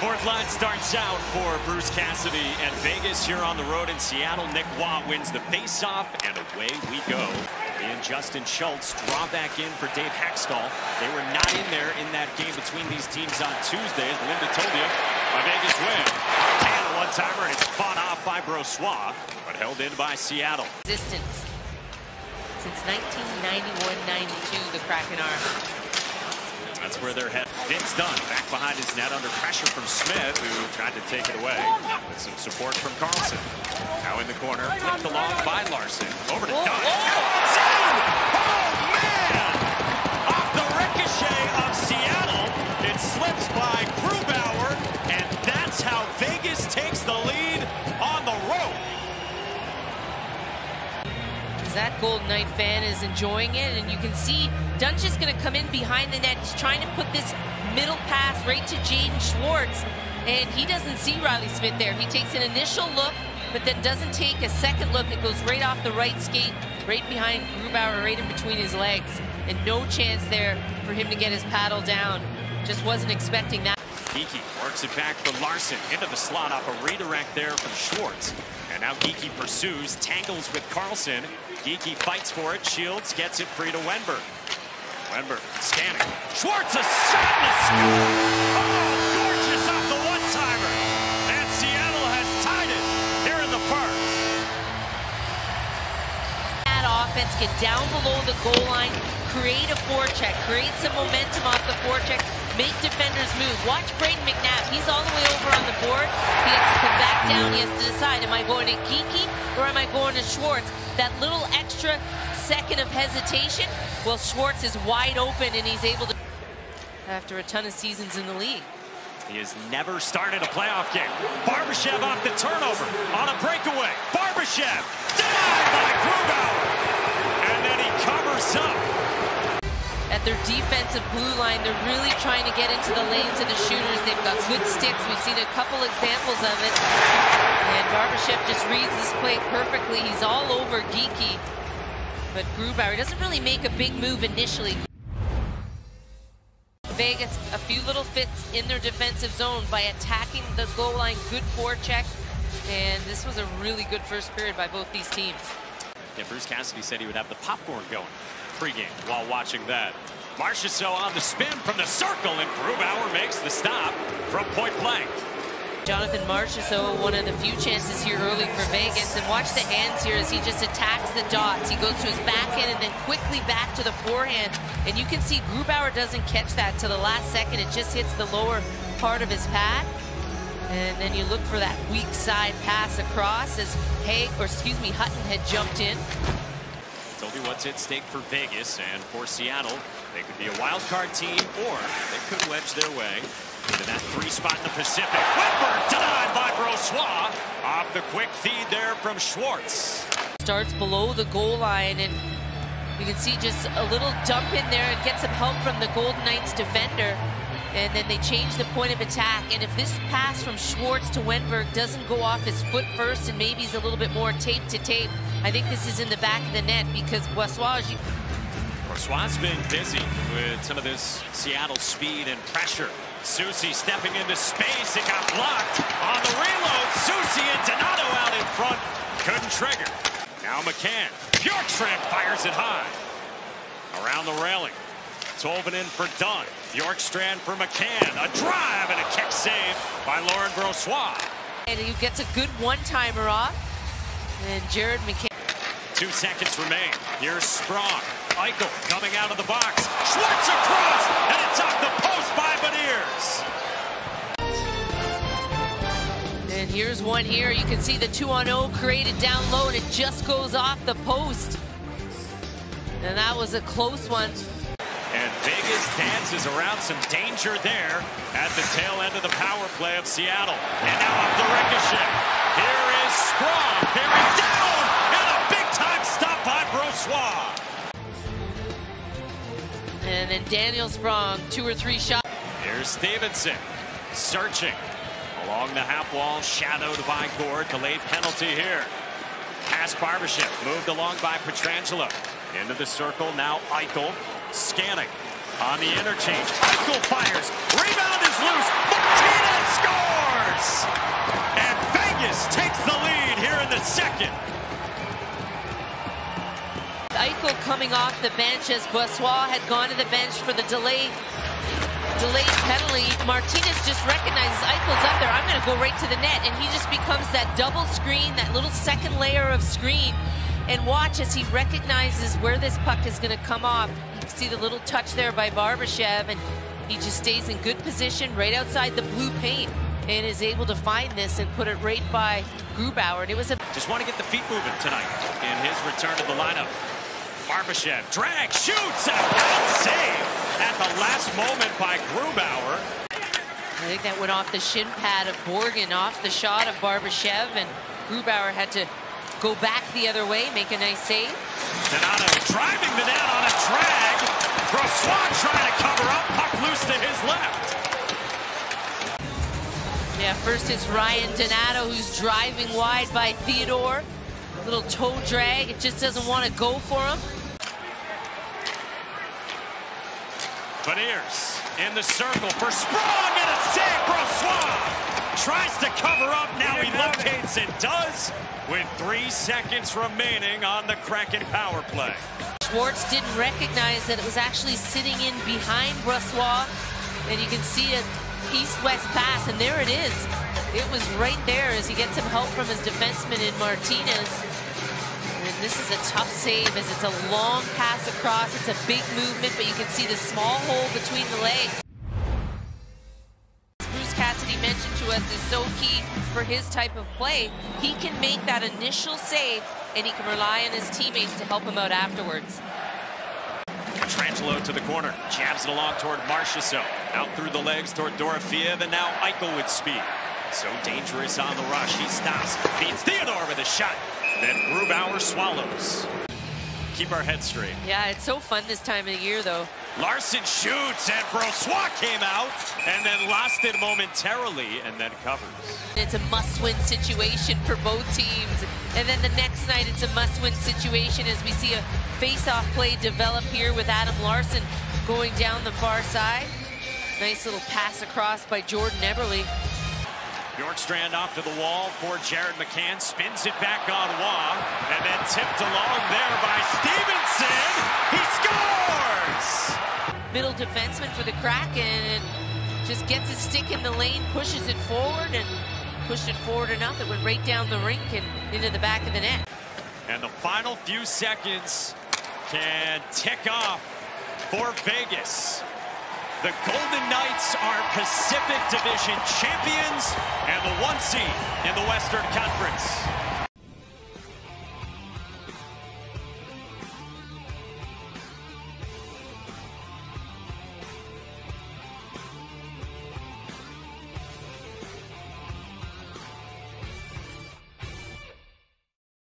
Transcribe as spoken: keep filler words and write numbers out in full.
Fourth line starts out for Bruce Cassidy and Vegas here on the road in Seattle. Nick Waugh wins the face-off, and away we go. And Justin Schultz draw back in for Dave Hextall. They were not in there in that game between these teams on Tuesday, as Linda told you. A Vegas win. And a one-timer, and it's fought off by Brossoit, but held in by Seattle. Resistance. Since nineteen ninety-one ninety-two, the Kraken are. That's where they're headed. Vince Dunn back behind his net under pressure from Smith, who tried to take it away with some support from Carlson. Now in the corner, flipped along by Larson. Over to Dunn. Oh, man! Off the ricochet of Seattle, it slips by Grubauer, and that's how Vegas takes the lead on the road. That Golden Knight fan is enjoying it, and you can see Dunn's just going to come in behind the net. He's trying to put this middle pass right to Jaden Schwartz, and he doesn't see Riley Smith there. He takes an initial look, but then doesn't take a second look. It goes right off the right skate, right behind Grubauer, right in between his legs, and no chance there for him to get his paddle down. Just wasn't expecting that. Geekie works it back for Larson into the slot off a redirect there from Schwartz. And now Geekie pursues, tangles with Carlson. Geekie fights for it, Shields gets it free to Wenberg. Wenberg scanning. Schwartz a shot and a score! Oh, gorgeous off the one-timer! And Seattle has tied it here in the first. That offense, get down below the goal line, create a forecheck, create some momentum off the forecheck, make defenders move. Watch Braden McNabb. He's all the way over on the board. He has to come back down. He has to decide, am I going to Geekie or am I going to Schwartz? That little extra second of hesitation, well, Schwartz is wide open and he's able to, after a ton of seasons in the league. He has never started a playoff game. Barbashev off the turnover on a breakaway. Barbashev denied by Grubauer. And then he covers up. At their defensive blue line, they're really trying to get into the lanes of the shooters. They've got good sticks. We've seen a couple examples of it. And Barbashev just reads this play perfectly. He's all over Geekie. But Grubauer doesn't really make a big move initially. Vegas, a few little fits in their defensive zone by attacking the goal line. Good forecheck. And this was a really good first period by both these teams. Yeah, Bruce Cassidy said he would have the popcorn going pregame while watching that. Marchessault on the spin from the circle, and Grubauer makes the stop from point blank. Jonathan Marchessault, one of the few chances here early for Vegas, and watch the hands here as he just attacks the dots. He goes to his backhand and then quickly back to the forehand, and you can see Grubauer doesn't catch that to the last second. It just hits the lower part of his pad, and then you look for that weak side pass across as Hay, or excuse me, Hutton had jumped in. Told you what's at stake for Vegas and for Seattle. They could be a wild card team, or they could wedge their way into that three spot in the Pacific. Wenberg denied by Brossoit. Off the quick feed there from Schwartz. Starts below the goal line, and you can see just a little dump in there and get some help from the Golden Knights defender. And then they change the point of attack. And if this pass from Schwartz to Wenberg doesn't go off his foot first and maybe he's a little bit more tape to tape, I think this is in the back of the net because Brossoit... Brossoit's been busy with some of this Seattle speed and pressure. Soucy stepping into space. It got blocked on the reload. Soucy and Donato out in front. Couldn't trigger. Now McCann. Bjorkstrand fires it high. Around the railing. Tolvanen for Dunn. Bjorkstrand for McCann. A drive and a kick save by Laurent Brossoit. And he gets a good one-timer off. And Jared McCann. Two seconds remain. Here's Sprong. Eichel coming out of the box. Schwartz across, and it's off the post by Beniers. And here's one here. You can see the two on oh created down low, and it just goes off the post. And that was a close one. And Vegas dances around some danger there at the tail end of the power play of Seattle. And now off the ricochet. Here is Sprong. Bearing down, and a big-time stop by Brossoit. And then Daniel Sprong, two or three shots. Here's Stevenson, searching along the half wall, shadowed by Gord. Delayed penalty here. Pass Barbashev, moved along by Pietrangelo. Into the circle, now Eichel, scanning on the interchange. Eichel fires, rebound is loose. Martinez scores! And Vegas takes the lead here in the second. Eichel coming off the bench as Brossoit had gone to the bench for the delay, delayed penalty. Martinez just recognizes Eichel's up there. I'm going to go right to the net. And he just becomes that double screen, that little second layer of screen. And watch as he recognizes where this puck is going to come off. You can see the little touch there by Barbashev, and he just stays in good position right outside the blue paint and is able to find this and put it right by Grubauer. And it was a... Just want to get the feet moving tonight in his return to the lineup. Barbashev, drag, shoots, and a bad save at the last moment by Grubauer. I think that went off the shin pad of Borgen, off the shot of Barbashev, and Grubauer had to go back the other way, make a nice save. Donato driving the net on a drag. Brossoit trying to cover up, puck loose to his left. Yeah, first it's Ryan Donato who's driving wide by Theodore. Little toe drag, it just doesn't want to go for him. Beniers in the circle for Sprong, and a save. Brossoit tries to cover up. Now he locates and does with three seconds remaining on the Kraken power play. Schwartz didn't recognize that it was actually sitting in behind Brossoit, and you can see an east-west pass, and there it is. It was right there as he gets some help from his defenseman in Martinez. And this is a tough save as it's a long pass across. It's a big movement, but you can see the small hole between the legs. Bruce Cassidy mentioned to us is so key for his type of play. He can make that initial save, and he can rely on his teammates to help him out afterwards. Petrangelo to the corner, jabs it along toward Marchessault. Out through the legs toward Dorofeev, and now Eichel with speed. So dangerous on the rush. He stops, beats Theodore with a shot. Then Grubauer swallows. Keep our heads straight. Yeah, it's so fun this time of the year, though. Larson shoots, and Brossoit came out, and then lost it momentarily, and then covers. It's a must-win situation for both teams. And then the next night, it's a must-win situation as we see a face-off play develop here with Adam Larson going down the far side. Nice little pass across by Jordan Eberle. Bjorkstrand off to the wall for Jared McCann, spins it back on Waugh, and then tipped along there by Stevenson. He scores! Middle defenseman for the Kraken, and just gets his stick in the lane, pushes it forward, and pushed it forward enough it went right down the rink and into the back of the net. And the final few seconds can tick off for Vegas. The Golden Knights are Pacific Division champions and the one seed in the Western Conference.